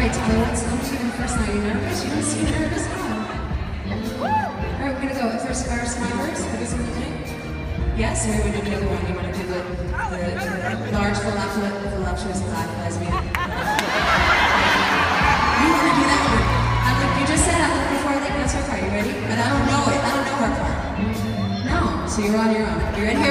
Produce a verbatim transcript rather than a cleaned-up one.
right, Tyler, what's up? You the first night, you nervous? You don't seem nervous at all. Alright, we're gonna go first, our smilers. Have you seen the thing? Yes, or you want to do the other one? You want to do the, the, the large voluptuous, voluptuous black lesbian? You want to do that one? I look, you just said I look before I think that's her part. You ready? But I don't know it. I don't know her part. No, so you're on your own. You ready? Here